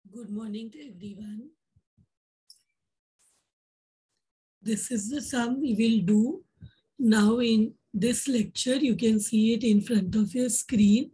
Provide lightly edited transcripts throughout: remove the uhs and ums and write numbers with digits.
Good morning to everyone. This is the sum we will do now in this lecture. You can see it in front of your screen.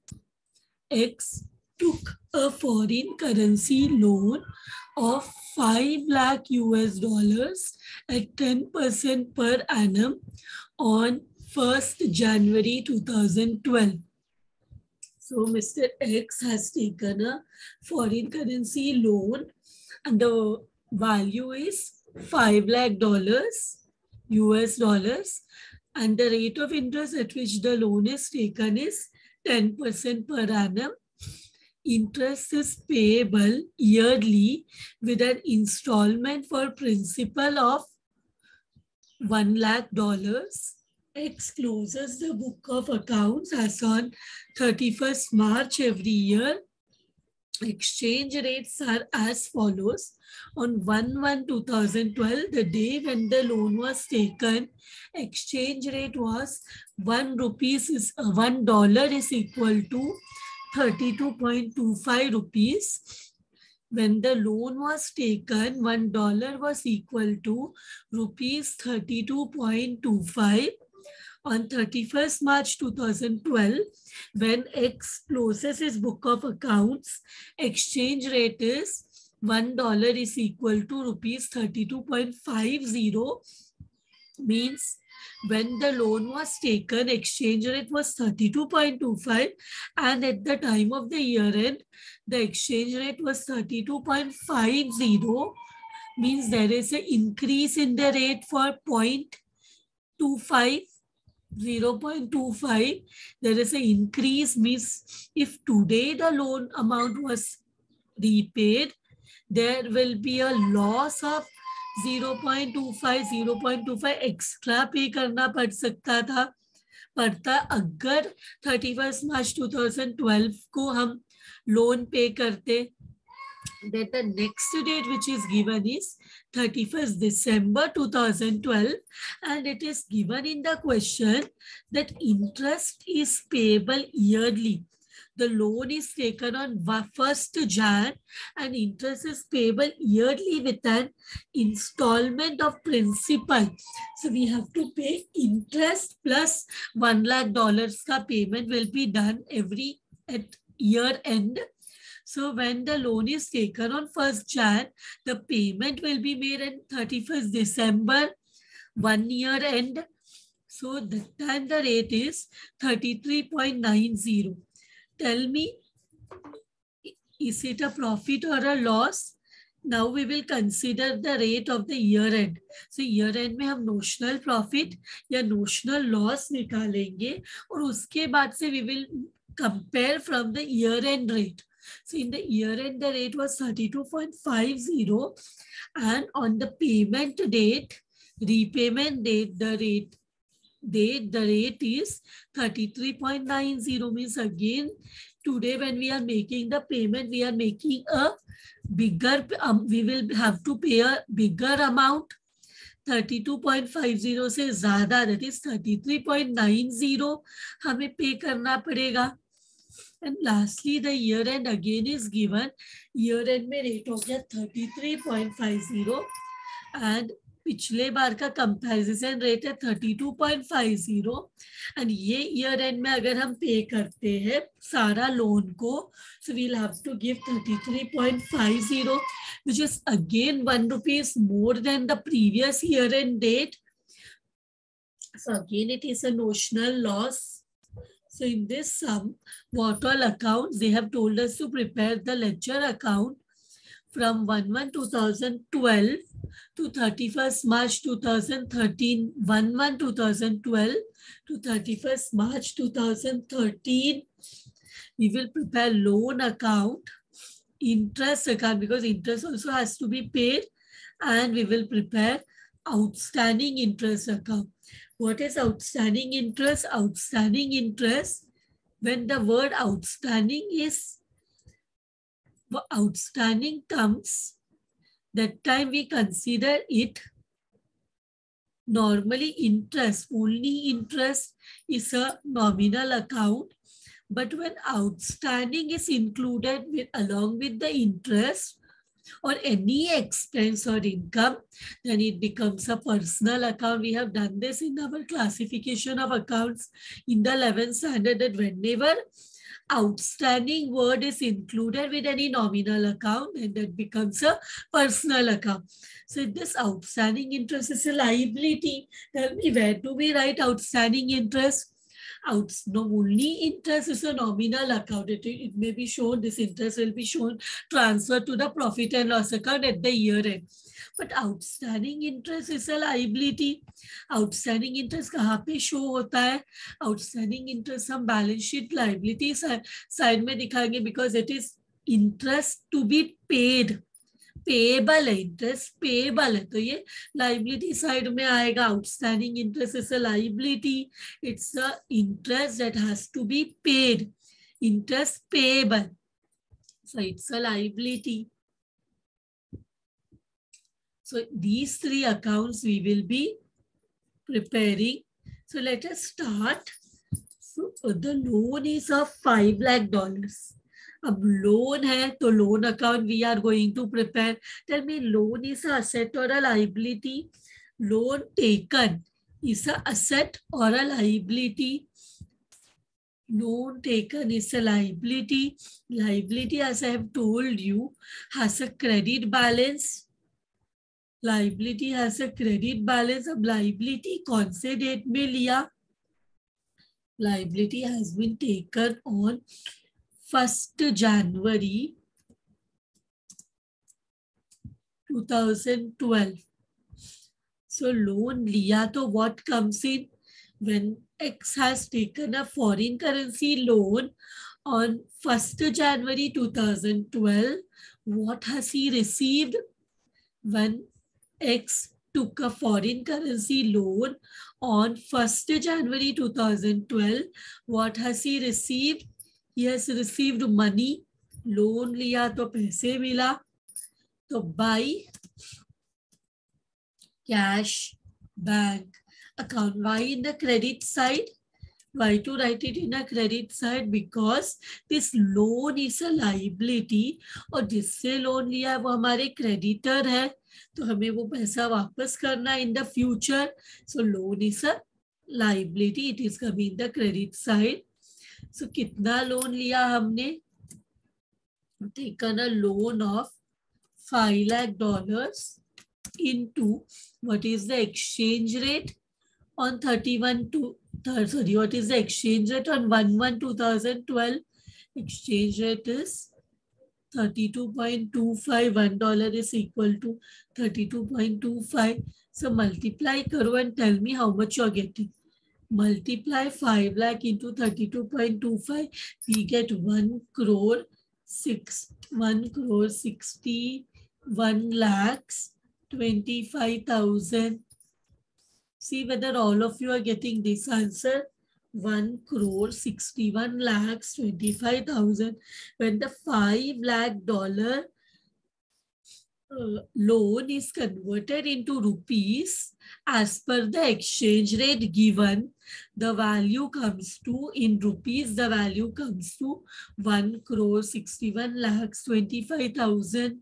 X took a foreign currency loan of 5 lakh US dollars at 10% per annum on 1st January 2012. So Mr. X has taken a foreign currency loan and the value is 5 lakh dollars, US dollars, and the rate of interest at which the loan is taken is 10% per annum. Interest is payable yearly with an installment for principal of 1 lakh dollars. X closes the book of accounts as on 31st March every year. Exchange rates are as follows. On 1/1/2012, the day when the loan was taken, exchange rate was $1 is equal to 32.25 rupees. When the loan was taken, $1 was equal to rupees 32.25. On 31st March 2012, when X closes his book of accounts, exchange rate is $1 is equal to rupees 32.50. Means when the loan was taken, exchange rate was 32.25, and at the time of the year end, the exchange rate was 32.50. Means there is an increase in the rate for 0.25. 0.25. There is an increase. Means if today the loan amount was repaid, there will be a loss of 0.25. 0.25 extra pay करना पड़ सकता था, पड़ता अगर 31st March 2012 को हम loan पे करते. That the next date which is given is 31st December 2012, and it is given in the question that interest is payable yearly. The loan is taken on 1st Jan and interest is payable yearly with an installment of principal. So we have to pay interest plus $1 lakh ka payment will be done every at year end. So when the loan is taken on 1st Jan, the payment will be made on 31st December, 1 year end. So that time the rate is 33.90. Tell me, is it a profit or a loss? Now we will consider the rate of the year end. So year end में हम notional profit या notional loss निकालेंगे और उसके बाद से we will compare from the year end rate. So in the year end, the rate was 32.50, and on the payment date, repayment date, the rate is 33.90. Means again, today when we are making the payment, we are making a bigger, we will have to pay a bigger amount. 32.50 से ज़्यादा, that is 33.90 हमें pay करना पड़ेगा. And lastly, the year end again is given. Year end में rate हो गया 33.50 and पिछले बार का comparison rate है 32.50. and ये year end में अगर हम pay करते हैं सारा loan को, so we'll have to give 33.50, which is again 1 rupees more than the previous year end date. So again it is a notional loss. So in this sum, what all accounts, they have told us to prepare the ledger account from 1/1/2012 to 31st March 2013, 1/1/2012 to 31st March 2013. We will prepare loan account, interest account, because interest also has to be paid, and we will prepare outstanding interest account. What is outstanding interest? Outstanding interest, when the word outstanding comes, that time we consider it normally interest. Only interest is a nominal account, But when outstanding is included along with the interest or any expense or income, then it becomes a personal account. We have done this in our classification of accounts in the 11th standard, that whenever outstanding word is included with any nominal account, and that becomes a personal account. So if this outstanding interest is a liability, tell me, where do we write outstanding interest? Only interest is a nominal account. It may be shown, this interest will be shown transferred to the profit and loss account at the year end. But outstanding interest is a liability. Outstanding interest कहाँ पे show होता है? Outstanding interest हम balance sheet liability side में दिखाएंगे, because it is interest to be paid. Payable है, interest payable है, तो ये लाइबिलिटी साइड में आएगा. Outstanding interest is a liability, it's a interest that has to be paid, interest payable, so it's a liability. So these three accounts we will be preparing. So let us start. So the loan is of $5 lakh. अब loan है तो loan account we are going to prepare. Tell me, loan is a asset और a liability? Loan taken is a asset और a liability? Loan taken is a liability. Liability, as I have told you, has a credit balance. Liability has a credit balance. अब liability कौन से date में लिया? Liability has been taken on 1st January 2012. So loan liya, to what comes in? When X has taken a foreign currency loan on 1st January 2012, what has he received? When X took a foreign currency loan on 1st January 2012, what has he received? He has received money. Loan लिया तो पैसे मिला, तो by cash bank account. Why in the credit side? Why to write it in a credit side? Because this loan is a liability, और जिससे loan लिया वो हमारे क्रेडिटर है, तो हमें वो पैसा वापस करना in the future. So loan is a liability. It is coming in the credit side. So कितना लोन लिया हमने? Taken a loan of $5 lakh into, what is the exchange rate on 31 to sorry, what is the exchange rate on 1/1/2012? Exchange rate is 32.25. $1 is equal to 32.25. So multiply karo and tell me how much you are getting. Multiply 5 lakh into 32.25. We get 1,61,25,000. See whether all of you are getting this answer. 1,61,25,000. When the $5 lakh loan is converted into rupees as per the exchange rate given, the value comes to, in rupees, the value comes to 1,61,25,000.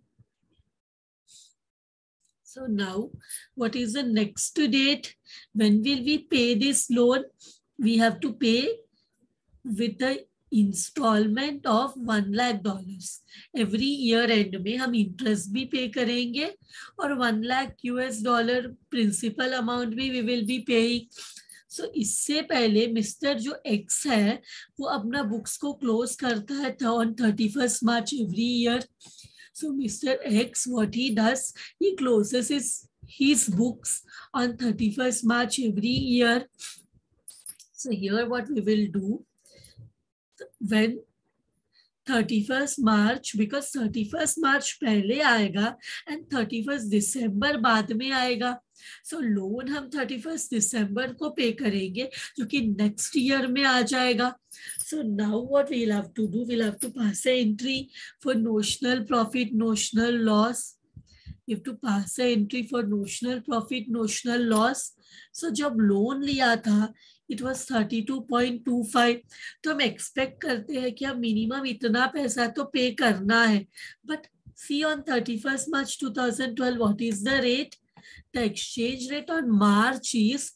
So now, what is the next date? When will we pay this loan? We have to pay with the installment of $1 lakh. Every year end में हम interest भी pay करेंगे और $1 lakh principal amount भी we will be paying. So इससे पहले mister जो X है वो अपना books को close करता है on 31st March every year. So Mr. X, what he does, he closes his books on 31st March every year. So here what we will do, when 31st March, because 31st March पहले आएगा and 31st December बाद में आएगा. So loan हम 31st December को पे करेंगे जो कि next year में आ जाएगा. So now what we'll have to do, we'll have to pass an entry for notional profit, notional loss. You have to pass an entry for notional profit, notional loss. So जब loan लिया था it was 32.25। तो हम expect करते हैं कि हम minimum इतना पैसा तो पे करना है, but see on 31st March 2012 what is the rate? The exchange rate on March is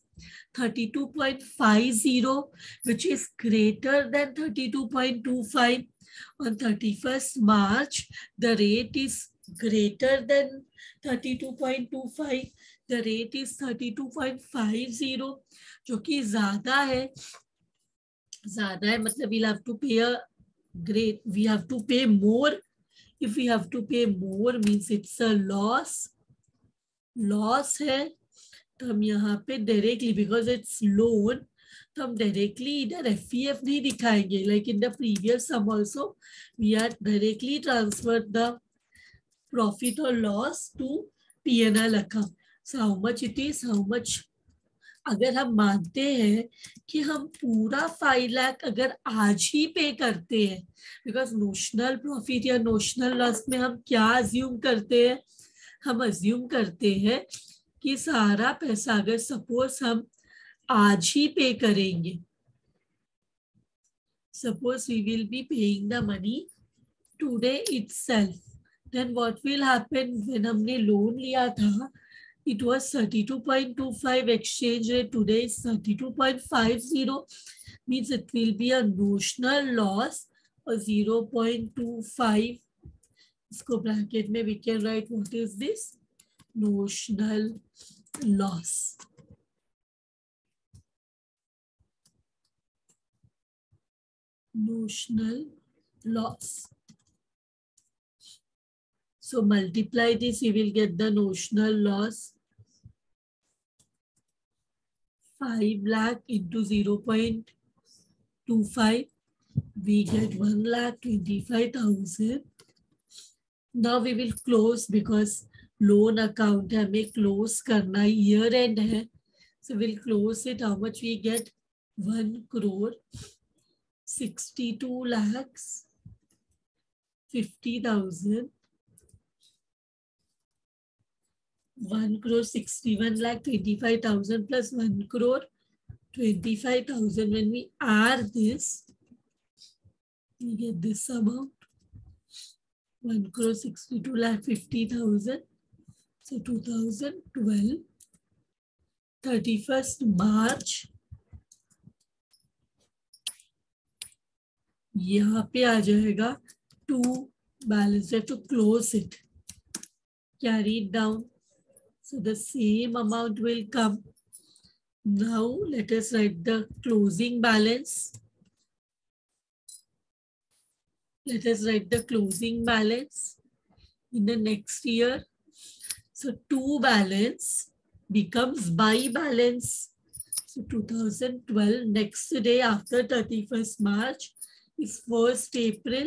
32.50, which is greater than 32.25. On 31st March, the rate is greater than 32.25. The rate is 32.50, जो कि ज्यादा है मतलब we'll have to pay a great, we have to pay more. If we have to pay more means it's a loss है। तो हम यहाँ पे डायरेक्टली, बिकॉज इट्स लोन, तो हम डायरेक्टली इधर FEF नहीं दिखाएंगे, like in the previous sum also we are directly transfer the profit और loss to P&L account. So how much it is, how much, अगर हम मानते हैं कि हम पूरा 5 लाख अगर आज ही पे करते हैं, बिकॉज नोशनल प्रॉफिट या नोशनल लॉस में हम क्या अज्यूम करते हैं? हम अज्यूम करते हैं कि सारा पैसा अगर सपोज हम आज ही पे करेंगे, suppose we will be paying the money today itself, then what will happen? When हमने लोन लिया था it was 32.25, exchange rate today is 32.50, means it will be a notional loss of 0.25. इसको bracket में we can write what is this? Notional loss. Notional loss. So multiply this, you will get the notional loss. 5 lakh into 0.25, we get 1,25,000. Now we will close because loan account हमें close करना, year end है, so we'll close it. How much we get? 1,62,50,000. 1,61,25,000 plus 1,25,000. When we add this, we get this amount, 1,62,50,000. So 2012, 31st March, यहाँ पे आ जाएगा to balance to close it, carry it down. So the same amount will come. Now let us write the closing balance. Let us write the closing balance in the next year. So to balance becomes by balance. So 2012, next day after 31st March is 1st April.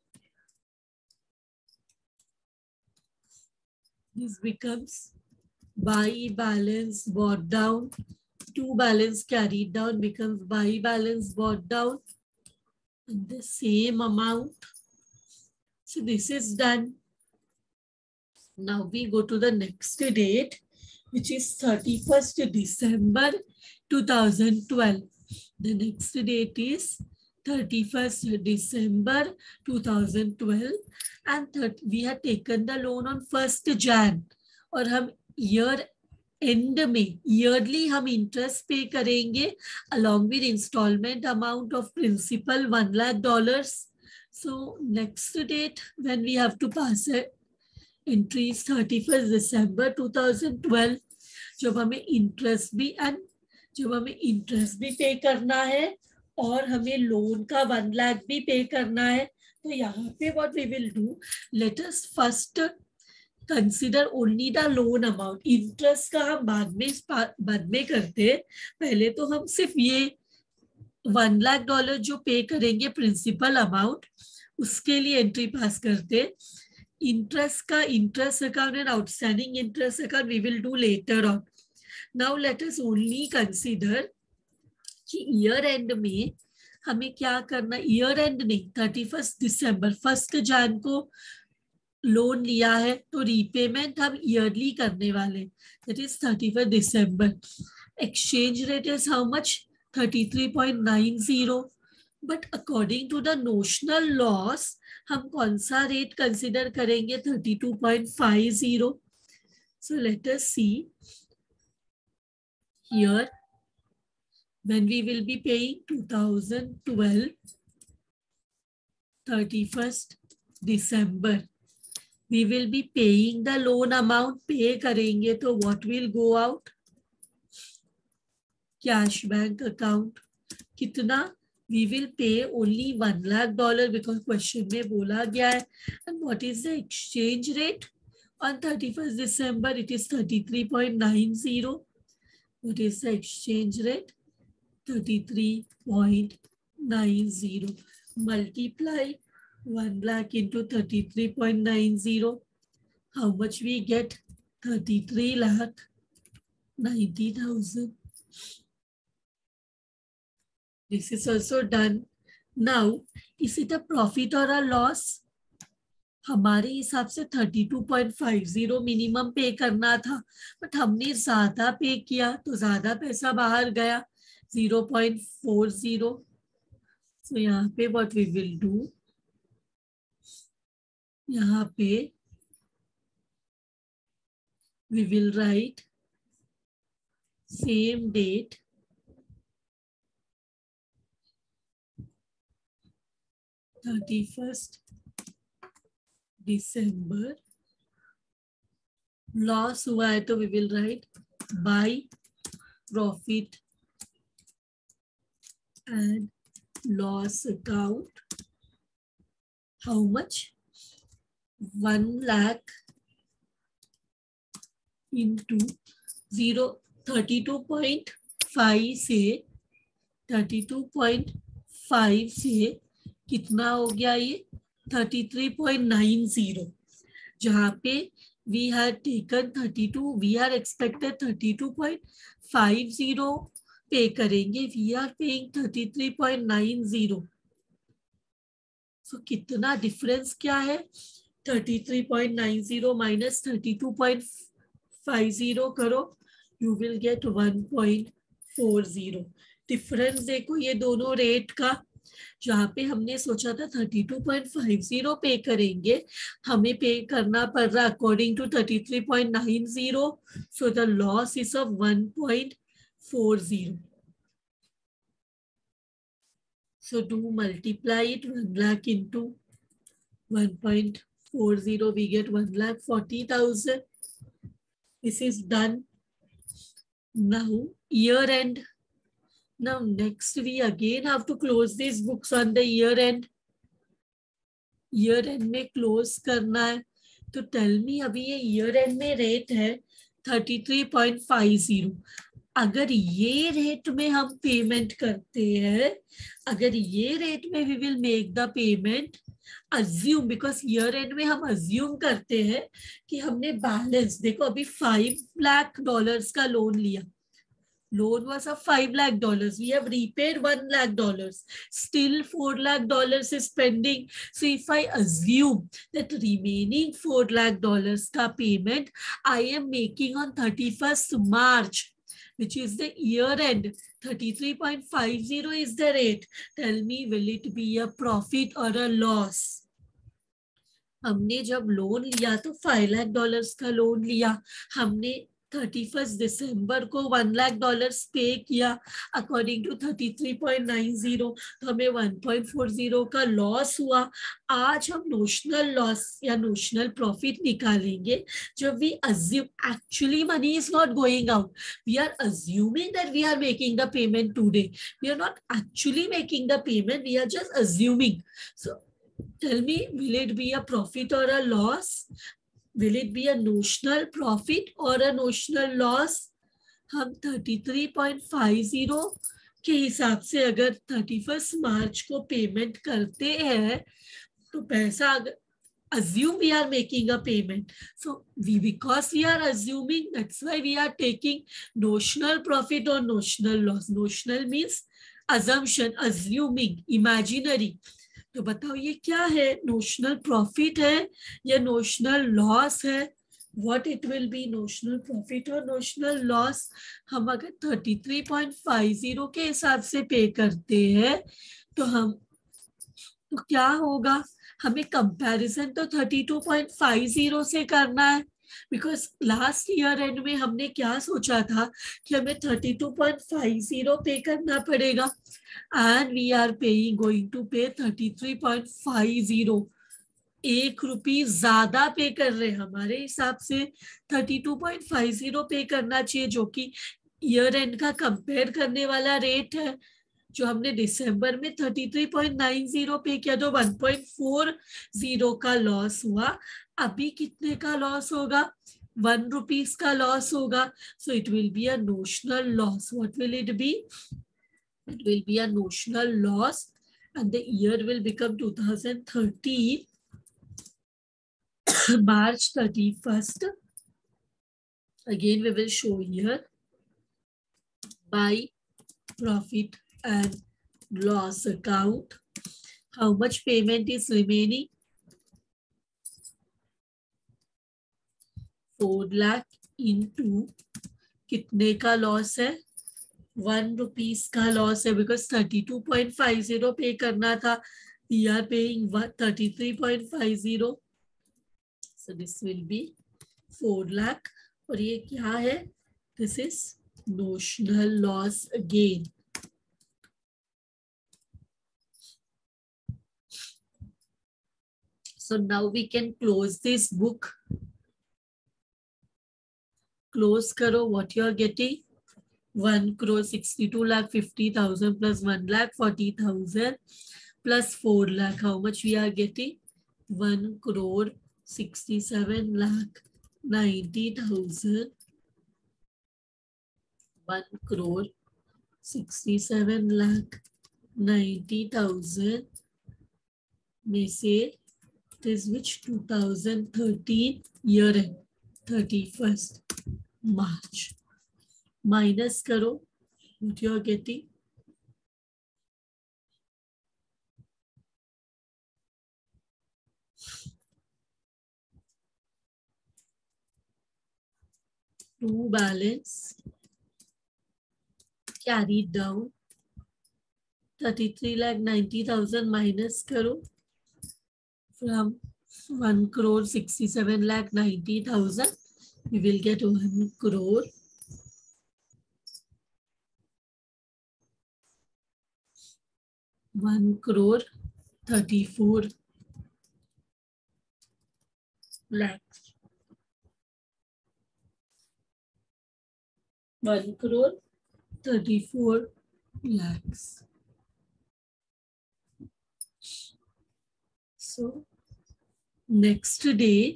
This becomes by balance brought down. To balance carried down becomes by balance brought down. And the same amount. So this is done. Now we go to the next date, which is 31st December 2012. The next date is 31st December 2012, and we have taken the loan on 1st Jan. और हम year end में yearly हम interest pay करेंगे along with instalment amount of principal $1 lakh. So next date when we have to pass it, entry is 31st December 2012. जब हमें interest भी पे करना है और हमें लोन का 1 लाख भी पे करना है, तो यहाँ पे what we will do, let us first consider only the loan amount. Interest का हम बाद में करते हैं, पहले तो हम सिर्फ ये $1 lakh जो पे करेंगे प्रिंसिपल अमाउंट, उसके लिए एंट्री पास करते हैं. इंटरेस्ट का interest account and outstanding interest account we will do later on. Now let us only consider कि ईयर एंड में हमें क्या करना. ईयर एंड नहीं, 31st दिसंबर, 1st Jan को लोन लिया है तो रीपेमेंट हम ईयरली करने वाले, that is 31st December. Exchange rate is how much? 33.90, but according to the notional loss हम कौन सा रेट कंसिडर करेंगे? 32.50. So let us see here when we will be paying 2012 31st December, we will be paying the loan amount. पे करेंगे तो what will go out? Cash bank account. कितना? we will pay only $1 lakh because question में बोला गया है. And what is the exchange rate on 31st December? It is 33.90. What is the exchange rate? 33.90. Multiply 1 lakh into 33.90. How much we get? 33,90,000. This is also done. Now, is it a profit or a loss? हमारे हिसाब से 32.50 minimum पे करना था, but हमने ज्यादा पे किया तो ज्यादा पैसा बाहर गया 0.40. So यहाँ पे what we will do, यहाँ पे we will write same date, (31st December). Loss हुआ है तो we will write by profit and loss account. How much? 1 lakh into 32.5 से 32.5 से कितना हो गया ये? 33.90. जहाँ पे we had taken 32, we are expected 32.50 पे करेंगे, we are paying 33.90. So कितना डिफरेंस क्या है? 33.90 minus 32.50 करो, you will get 1.40. डिफरेंस देखो ये दोनों रेट का. जहाँ पे हमने सोचा था 32.50 पे करेंगे, हमें पे करना पड़ रहा according to 33.90. So the loss is of 1.40. So do multiply it, 1 lakh into 1.40, we get 1,40,000. This is done. Now year end. Now next we again have to close these books on the year end. Year end में close करना है तो tell me अभी ये year end में rate है 33.50. अगर ये रेट में हम पेमेंट करते हैं, अगर ये रेट में we will make the payment, assume, because year end में हम assume करते हैं कि हमने बैलेंस, देखो अभी $5 lakh का लोन लिया, loan was of $5 lakh, we have repaid $1 lakh, still $4 lakh is pending. So if I assume that remaining $4 lakh का payment I am making on 31st March, which is the year end, 33.50 is the rate. Tell me, will it be a profit or a loss? हमने जब loan लिया तो $5 lakh का loan लिया, हमने 31st December को $1 lakh पे किया अकॉर्डिंग टू 33.90, तो हमें 1.40 का लॉस हुआ. आज हम नोशनल लॉस या नोशनल प्रॉफिट निकालेंगे जब we assume actually money is not going out. We are assuming that we are making the payment today. We are not actually making the payment. We are just assuming. So tell me, will it be a profit or a loss? Will it be a notional profit or a notional loss? हम 33.50 के हिसाब से अगर 31st मार्च को payment करते हैं तो पैसा assume we are making a payment. So because we are assuming, that's why we are taking notional profit or notional loss. Notional means assumption, assuming, imaginary. तो बताओ ये क्या है? नोशनल प्रॉफिट है या नोशनल लॉस है? what it will be, notional profit or notional loss. हम अगर 33.50 के हिसाब से पे करते हैं तो क्या होगा, हमें कंपैरिजन तो 32.50 से करना है, बिकॉज लास्ट ईयर एंड में हमने क्या सोचा था कि हमें 32.50 पे करना पड़ेगा, and we are paying going to pay 33.50, 1 रुपी ज्यादा पे कर रहे हैं। हमारे हिसाब से 32.50 पे करना चाहिए, जो कि ईयर एंड का कंपेयर करने वाला रेट है। जो हमने दिसंबर में 33.90 पे किया तो 1.40 का लॉस हुआ। अभी कितने का लॉस होगा, 1 रुपीज का लॉस होगा। So it will be a notional loss. What will it be? It will be a notional loss, and the year will become 2013 March 31st. Again, we will show here by profit and loss account. How much payment is remaining? 4 lakh into कितने का loss है, 1 rupees का loss है, because 32.50 pay करना था. We are paying 33.50. So this will be 4 lakh. और ये क्या है, this is notional loss again. So now we can close this book. Close karo. What you are getting? 1,62,50,000 plus 1,40,000 plus 4 lakh. How much we are getting? 1,67,90,000. 1,67,90,000 में से this which 2013 year end 31st March minus karo. What you are getting? To balance carried down 33,90,000 minus karo from 1,67,90,000. We will get 1 crore 34 lakhs. 1 crore 34 lakhs. So next day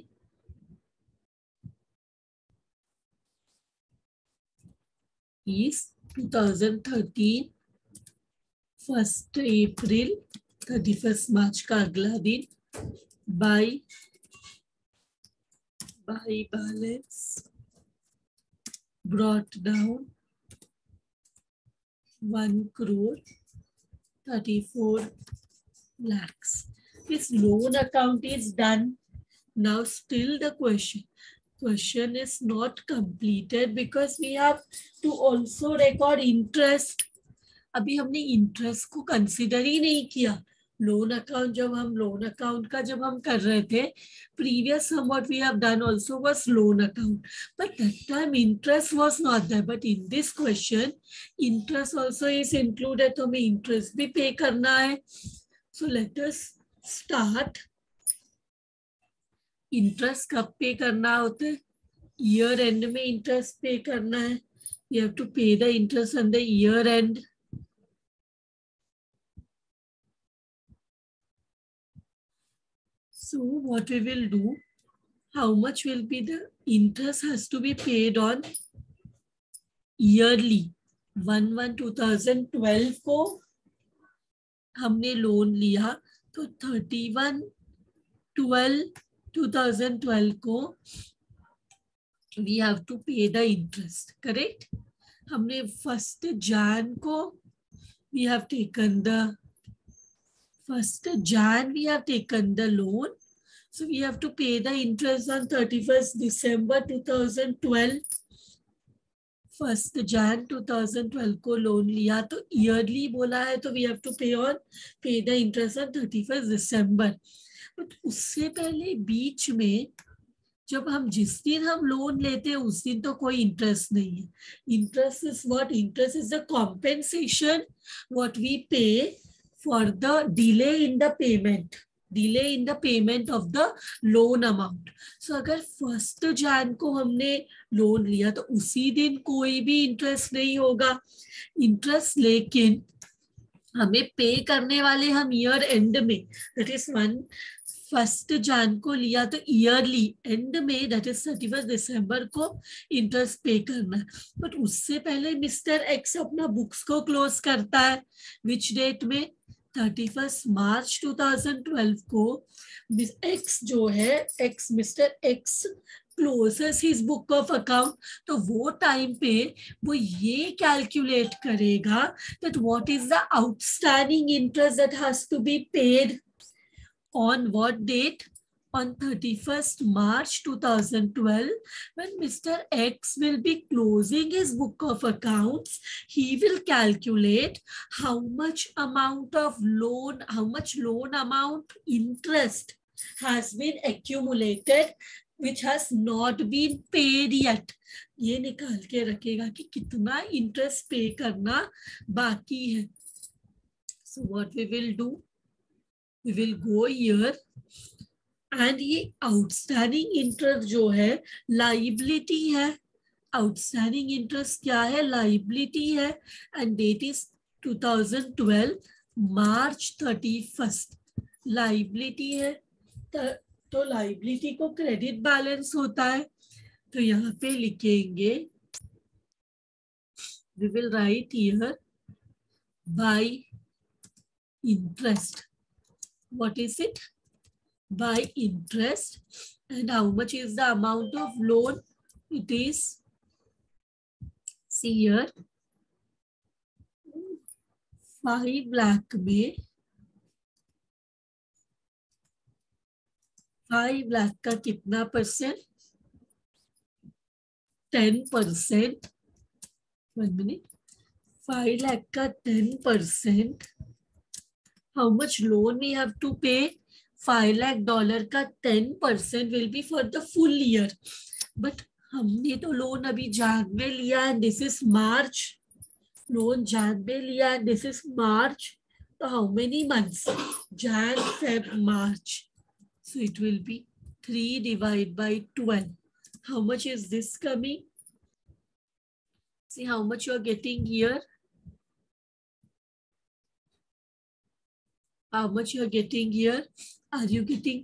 is 2013 1st April 31st March का अगला दिन. by balance brought down 1 crore 34 lakhs. This loan account is done. Now still the question is not completed because we have to also record interest. अभी हमने interest को consider ही नहीं किया. Loan account जब हम कर रहे थे, previous what we have done also was loan account, but that time interest was not there. But in this question interest also is included, तो हमें interest भी pay करना है. So let us start. Interest कब pay करना होता है, year end में इंटरेस्ट पे करना है. You have to pay the interest on the year end. So what we will do, how much will be the interest has to be paid on yearly. 1/1/2012 को हमने loan लिया, तो 31/12/2012 को we have to pay the interest. Correct? हमने 1st Jan को we have taken the 1st Jan we have taken the loan. So we have to pay the interest on 31st December 2012. 1st Jan 2012 को loan लिया तो yearly बोला है तो we have to pay the interest on 31st December. But उससे पहले बीच में जब हम जिस दिन हम लोन लेते हैं उस दिन तो कोई इंटरेस्ट नहीं है. Interest is what? Interest is the compensation what we pay for the delay in the payment, delay in the payment of the loan amount. So अगर 1st Jan को हमने लोन लिया तो उसी दिन कोई भी इंटरेस्ट नहीं होगा. इंटरेस्ट लेकिन हमें पे करने वाले हम ईयर एंड में, दैट इज 1st Jan को लिया तो ईयरली एंड में दैट इज 31st December को इंटरेस्ट पे करना. बट उससे पहले मिस्टर एक्स अपना बुक्स को क्लोज करता है. विच डेट में? 31st March 2012 को एक्स जो है, X mister X closes his book of account. तो वो टाइम पे वो ये कैलकुलेट करेगा that what is the outstanding interest that has to be paid on what date? On 31st March 2012, when Mr. X will be closing his book of accounts, he will calculate how much amount of loan, how much loan amount interest has been accumulated which has not been paid yet. ये निकाल के रखेगा कि कितना interest pay करना बाकी है. So what we will do? We will go here and ये आउटस्टैंडिंग इंटरेस्ट जो है लाइबिलिटी है. आउटस्टैंडिंग इंटरेस्ट क्या है? लाइबिलिटी है. End date is 2012 March 31st. Liability है तो लाइबिलिटी को क्रेडिट बैलेंस होता है. तो यहाँ पे लिखेंगे, we will write here by interest. What is it? By interest. And how much is the amount of loan? It is, see here, 5 lakh में 5 lakh का कितना परसेंट? 10%. 1 minute. 5 lakh का 10%. How much loan we have to pay? $5 lakh का 10% will be for the full year. But हमने तो loan अभी जान में लिया and this is March. Loan Jan में लिया and this is March. तो how many months? Jan, Feb, March. So it will be 3 divided by 12. How much is this coming? See how much you are getting here. How much you are getting here? Are you getting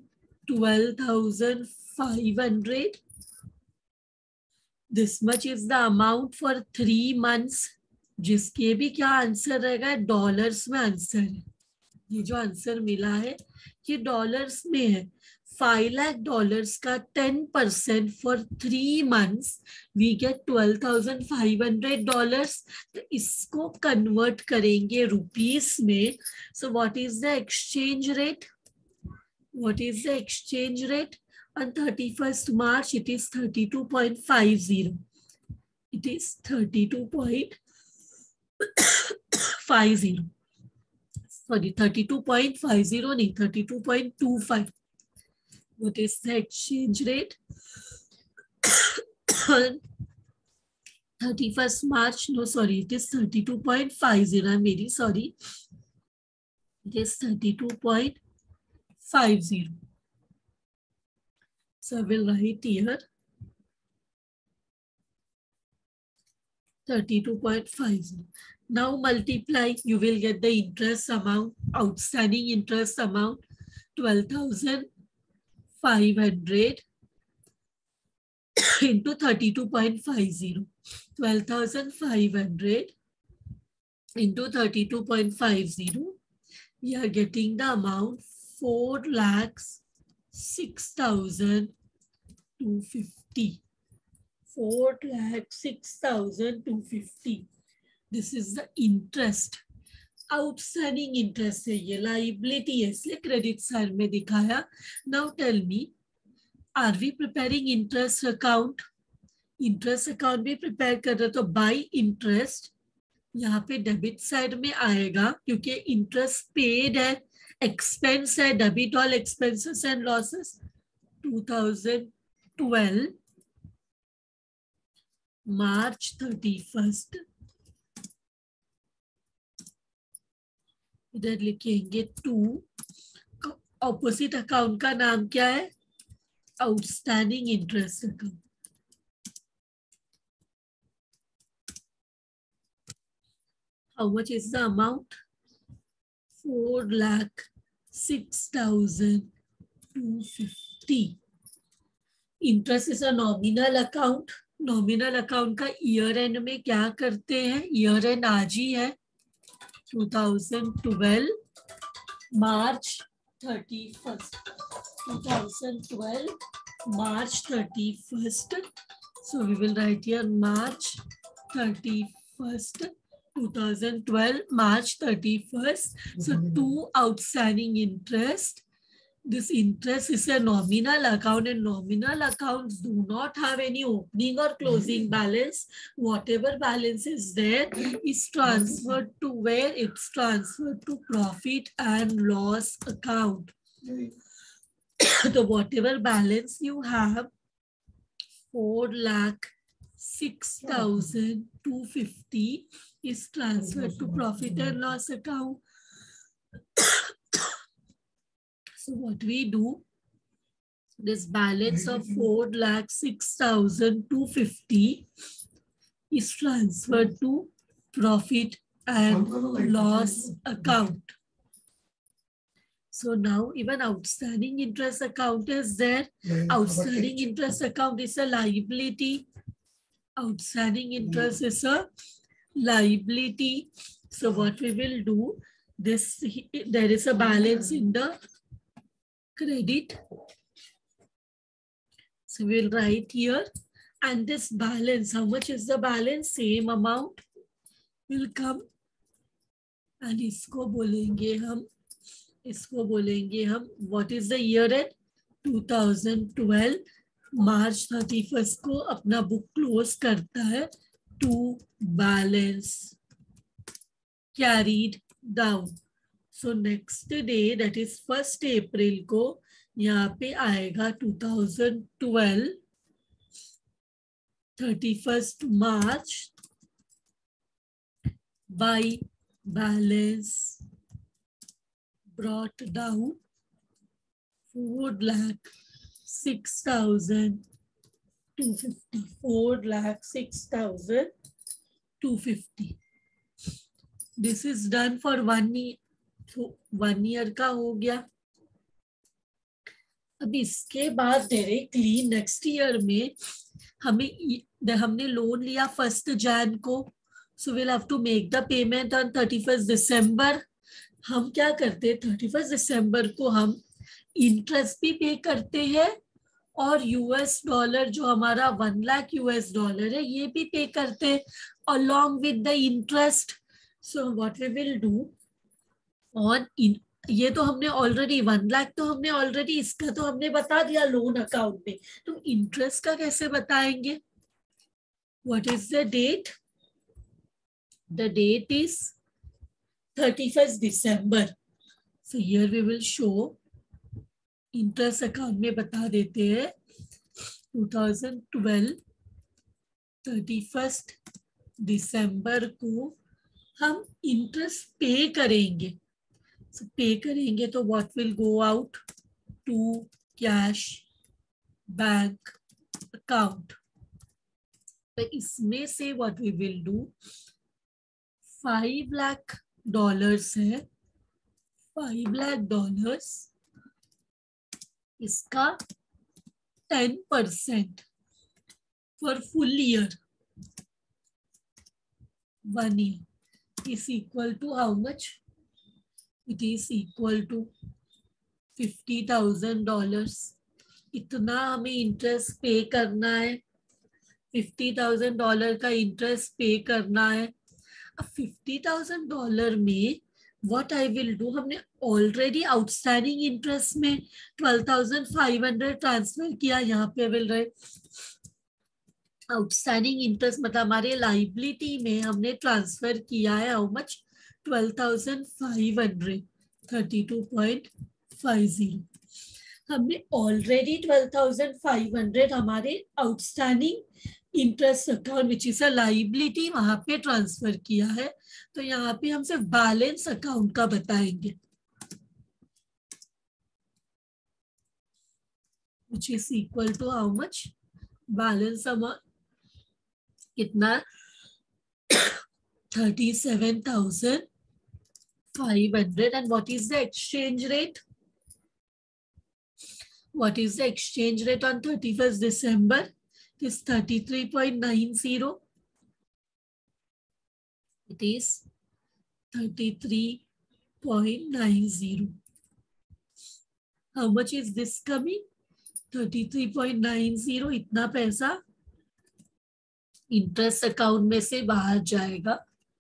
12,500? This much is the amount for 3 months. जिसके भी क्या answer रहेगा? Dollars में answer है. ये जो answer मिला है ये डॉलर्स में है. $5 lakh का 10% for 3 months we get $12,500. तो इसको कन्वर्ट करेंगे रुपीस में. So what is the exchange rate? What is the exchange rate? On 31st March it is 32.50. It is 32.50. Sorry, 32.50 नहीं, 32.25. What is the exchange rate? 31st March, no, sorry, it is 32.50. I'm very sorry. It is 32.50. So I will write here 32.50. Now multiply, you will get the interest amount, outstanding interest amount, 12,500 into 32.50. 12,500 into 32.50. We are getting the amount 4,06,250. 4,06,250. This is the interest. Outstanding interest है, ये liability है, इसलिए credit side में दिखाया. Now tell me, are we preparing interest account? Interest account भी prepare कर रहे, तो बाय इंटरेस्ट यहाँ पे डेबिट साइड में आएगा क्योंकि इंटरेस्ट पेड है, एक्सपेंस है, debit all expenses and losses. 2012 March 31, इधर लिखेंगे 2. ऑपोजिट अकाउंट का नाम क्या है? Outstanding interest account. How much is the amount? 4,06,250. Interest is a nominal account. Nominal account का ईयर एंड में क्या करते हैं? ईयर एंड आज ही है, 2012 March 31. 2012 March 31st. So we will write here March 31st, 2012 March 31st. So two outstanding interest. This interest is a nominal account, and nominal accounts do not have any opening or closing balance. Whatever balance is there is transferred to where? It's transferred to profit and loss account. So whatever balance you have, 4,06,250 is transferred to profit and loss account. So what we do, this balance of 4,06,250 is transferred to profit and loss account. So now even outstanding interest account is there. Outstanding interest account is a liability. Outstanding interest is a liability. So what we will do, this, there is a balance in the credit. So we'll write here, and this balance, how much is the balance? Same amount will come, and इसको बोलेंगे हम, what is the year end? 2012 March 31st को अपना book close करता है. To balance carried down. So next day, that is 1st April को यहाँ पे आएगा 2012 31st March by balance brought down 4,06,250. 4,06,250. This is done for 1 year. तो 1 year का हो गया. अब इसके बाद डायरेक्टली नेक्स्ट ईयर में हमने लोन लिया 1st Jan को. So will have to make the payment on 31st December. हम क्या करते हैं, 31st December को हम इंटरेस्ट भी पे करते हैं और $US जो हमारा 1 लाख $US है ये भी पे करते हैं along with the interest. So what we will do on ये तो हमने ऑलरेडी 1 लाख तो हमने ऑलरेडी, इसका तो हमने बता दिया लोन अकाउंट में, तो इंटरेस्ट का कैसे बताएंगे? What is the date? The date is 31st December. So here we will show interest account में बता देते हैं 2012 31st December को हम इंटरेस्ट पे करेंगे. So पे करेंगे तो what will go out to cash bank account. तो इसमें से what we will do, $5 lakh है, $5 lakh, इसका 10% for full year, 1 year is equal to how much? It is equal to $50,000. इतना हमें इंटरेस्ट पे करना है, $50,000 का इंटरेस्ट पे करना है. अब $50,000 में व्हाट आई विल डू, हमने ऑलरेडी आउटस्टैंडिंग इंटरेस्ट में 12,500 ट्रांसफर किया, यहाँ पे विल रहे आउटस्टैंडिंग इंटरेस्ट मतलब हमारे लाइबिलिटी में हमने ट्रांसफर किया है हाउ मच 12,500 32.50। हमने ऑलरेडी 12,500 हमारे outstanding interest account which is a liability वहां पे ट्रांसफर किया है। तो यहाँ पे हम सिर्फ बैलेंस अकाउंट का बताएंगे which is equal to how much balance amount कितना 37,500 and what is the exchange rate? What is the exchange rate on 31st December? It is 33.90. It is 33.90. How much is this coming? 33.90. इतना पैसा interest account में से बाहर जाएगा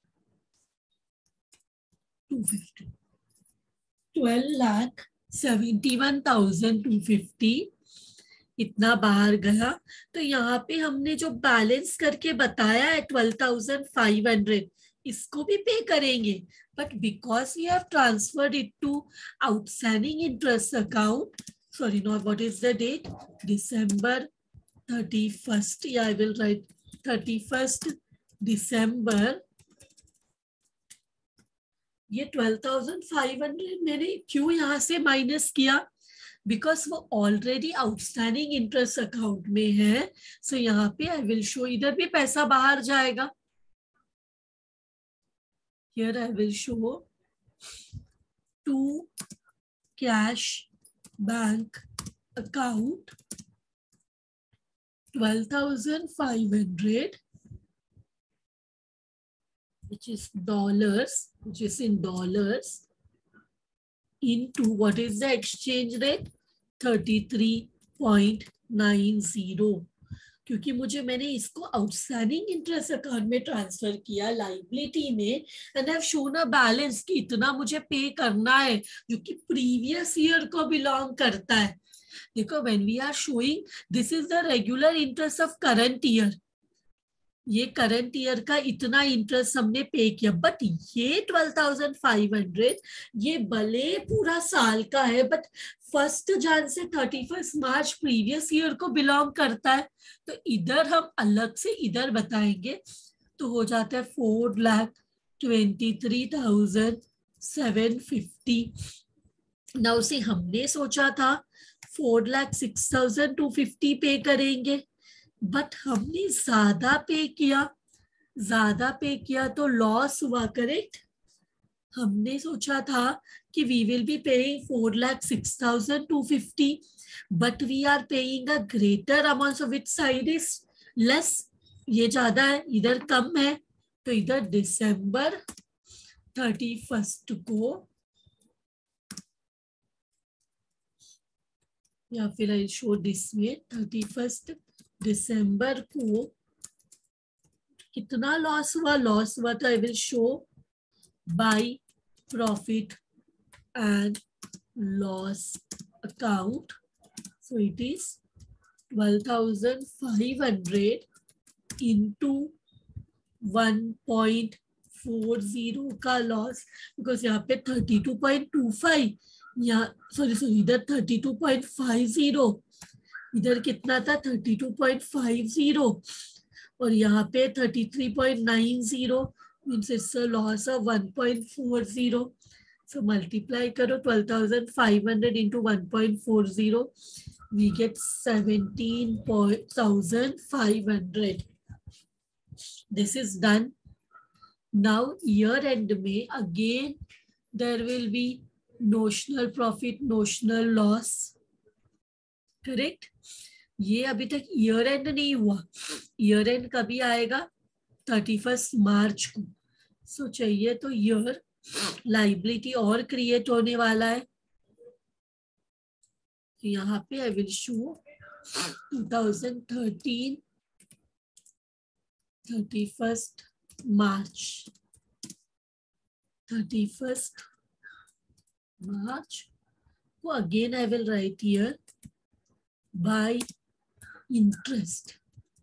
250 12,71,250 इतना बाहर गया। तो यहाँ पे हमने जो बैलेंस करके बताया है 12,500 इसको भी पे करेंगे, but because we have transferred it to outstanding interest account, sorry not what is the date, December 31st, yeah I will write 31st December, ये 12,500 मैंने क्यों यहाँ से माइनस किया, बिकॉज वो ऑलरेडी आउटस्टैंडिंग इंटरेस्ट अकाउंट में है। सो यहाँ पे आई विल शो, इधर भी पैसा बाहर जाएगा, here I will show to cash bank account 12,500 which is dollars, which is in dollars, into what is the exchange rate 33.90, क्योंकि मैंने इसको आउटस्टैंडिंग इंटरेस्ट अकाउंट में ट्रांसफर किया लाइबिलिटी में, and I have shown a balance कि इतना मुझे पे करना है जो कि प्रीवियस ईयर को बिलोंग करता है। देखो when we are showing this is the regular interest of current year, ये करंट ईयर का इतना इंटरेस्ट हमने पे किया, बट ये 12,500 ये भले पूरा साल का है, बट 1 जनवरी से 31 मार्च प्रीवियस ईयर को बिलोंग करता है। तो इधर हम अलग से इधर बताएंगे, तो हो जाता है 4,23,750। नाउ से हमने सोचा था 4,06,250 पे करेंगे, बट हमने ज्यादा पे किया तो लॉस हुआ, करेक्ट। हमने सोचा था कि we will be paying 4,06,250, but we are paying a greater amount, of which side is less, ये ज्यादा है इधर कम है, तो इधर दिसंबर 31 को, या फिर आई शो दिस वे 31 दिसंबर को कितना लॉस हुआ तो I will show by profit and loss account. So it is 12,500 into 1.40 का लॉस, बिकॉज यहाँ पे 32.25, यहाँ सॉरी इधर 32.50, इधर कितना था 32.50, और यहाँ पे 33.90, means it's a loss of 1.40। So multiply करो 12,500 into 1.40, we get 17,500. This is done. Now year end में again there will be notional profit, notional loss, correct. ये अभी तक ईयर एंड नहीं हुआ, ईयर एंड कभी आएगा 31 मार्च को। सो चाहिए तो ईयर लाइबिलिटी और क्रिएट होने वाला है, तो यहाँ पे I will show 2013 31 March 31 March. So again I will write here by interest.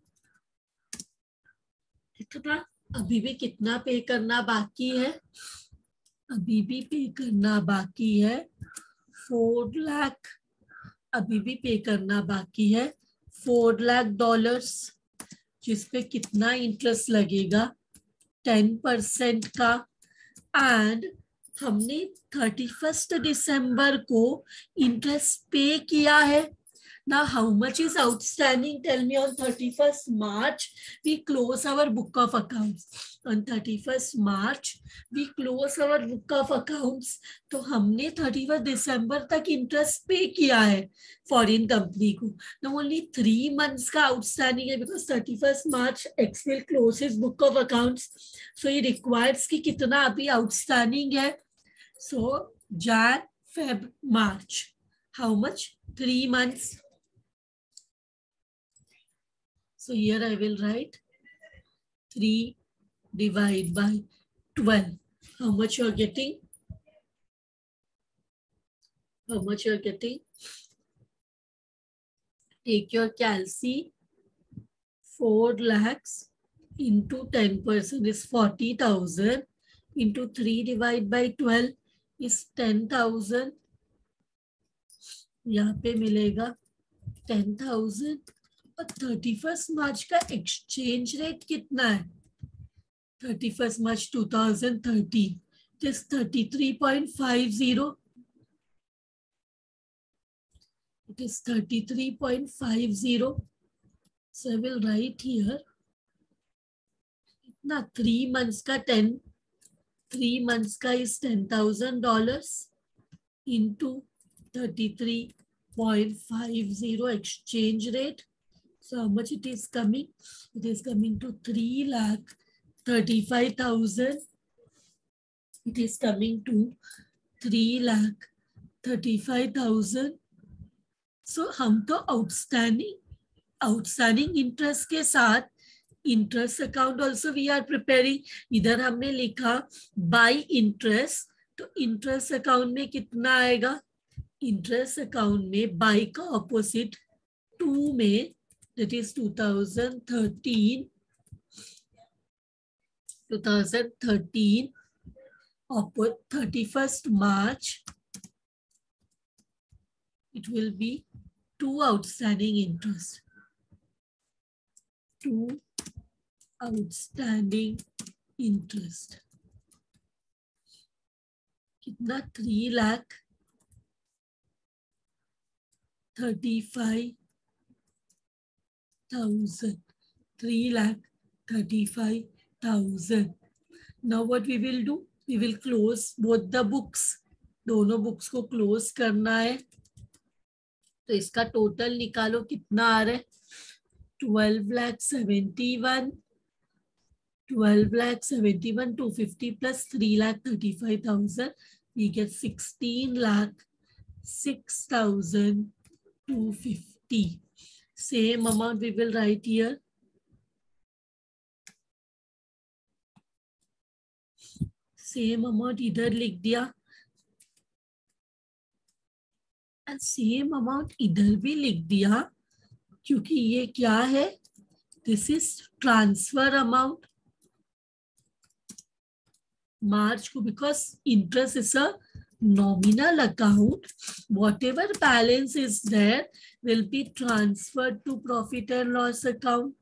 कितना अभी भी कितना पे करना बाकी है? अभी भी पे करना बाकी है 4 लाख. अभी भी पे करना बाकी है $4 लाख, जिसपे कितना इंटरेस्ट लगेगा 10% का. एंड हमने 31 दिसंबर को इंटरेस्ट पे किया है. Now, how much is outstanding? Tell me on 31st March, we close our book of accounts. On 31st March, we close our book of accounts. तो हमने 31st December तक interest pay किया है foreign company को. Now, only 3 months का outstanding है because 31st March, X will close his book of accounts. So, he requires कि कितना अभी outstanding है. So, Jan, Feb, March. How much? 3 months. So here I will write 3 divided by 12. How much you are getting? How much you are getting? Take your calci. 4 lakhs into 10% is 40,000 into 3 divided by 12 is 10,000. यहाँ पे मिलेगा 10,000. 31st मार्च का exchange rate कितना है? 31st March 2013 it is 33.50. It is 33.50. So I will write here इतना 3 months का 3 months का is $10,000 into 33.50 exchange rate. So how much it is coming? It is coming to 3,35,000. It is coming to 3,35,000. So हम तो outstanding interest के साथ interest account also we are preparing. इधर हमने लिखा by interest. तो interest account में कितना आएगा? Interest account में by का opposite 2 में, that is 2013 31st March, it will be 2 outstanding interest. 2 outstanding interest. कितना? 3,35,000. 3,35,000. Now what we will do? We will close both the books. दोनों बुक्स को क्लोज करना है. तो इसका टोटल निकालो कितना आ रहा है? 12,71,000. 12,71,000 250 plus 3,35,000. We get 16,06,250. Same amount we will write here. Same amount इधर लिख दिया and same amount इधर भी लिख दिया, क्योंकि ये क्या है? This is transfer amount. March को, because interest is a nominal account, whatever balance is there will be transferred to profit and loss account.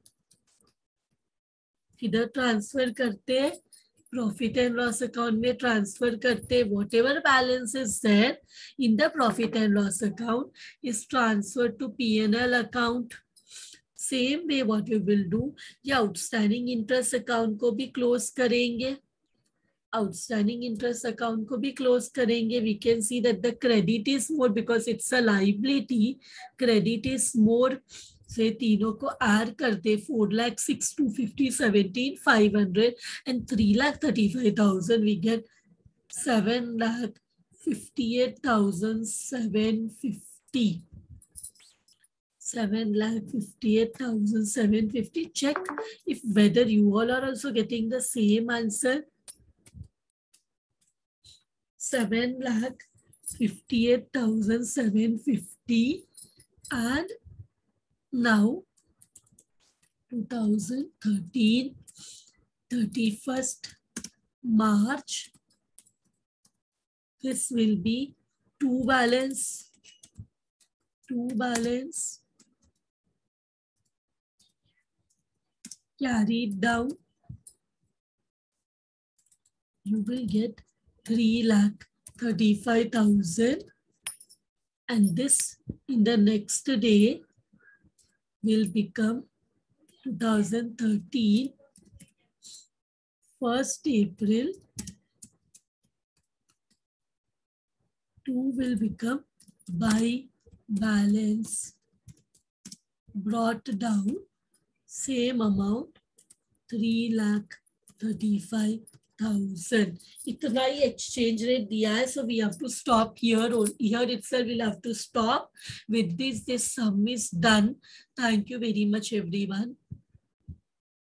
इधर ट्रांसफर करते हैं, प्रॉफिट एंड लॉस अकाउंट में ट्रांसफर करते, whatever balance is there in the profit and loss account is transferred to P&L account. Same way what we will do, ये outstanding interest account को भी close करेंगे. Outstanding interest account को भी close करेंगे. We can see that the credit is more because it's a liability. Credit is more. से तीनों को add करते 4,06,250, 17,500 and 3,35,000. We get 7,58,750. 7,58,750. Check if whether you all are also getting the same answer. 58,750 and now 2013 31st March. This will be two balance. Carried down. You will get 3,35,000, and this in the next day will become 2013 1st April. 2 will become by balance, brought down, same amount, 3,35,000. इतना ही exchange rate दिया है, so we have to stop here. Here itself we'll have to stop. With this sum is done. Thank you very much, everyone.